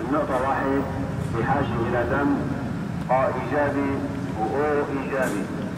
النقطة واحد بحاجة إلى دم A إيجابي و O إيجابي.